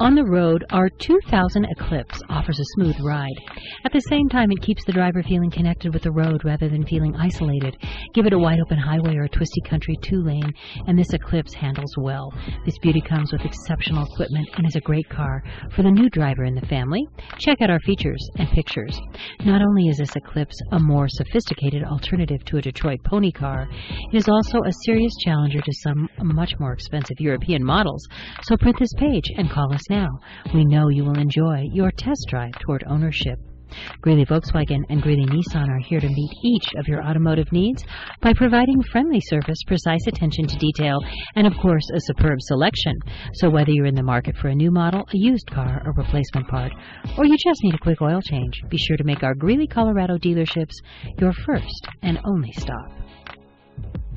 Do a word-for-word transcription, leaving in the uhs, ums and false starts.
On the road, our two thousand Eclipse offers a smooth ride. At the same time, it keeps the driver feeling connected with the road rather than feeling isolated. Give it a wide-open highway or a twisty country two-lane, and this Eclipse handles well. This beauty comes with exceptional equipment and is a great car for the new driver in the family. Check out our features and pictures. Not only is this Eclipse a more sophisticated alternative to a Detroit pony car, it is also a serious challenger to some much more expensive European models. So print this page and call us now. We know you will enjoy your test drive toward ownership. Greeley Volkswagen and Greeley Nissan are here to meet each of your automotive needs by providing friendly service, precise attention to detail, and of course a superb selection. So whether you're in the market for a new model, a used car, a replacement part, or you just need a quick oil change, be sure to make our Greeley, Colorado dealerships your first and only stop.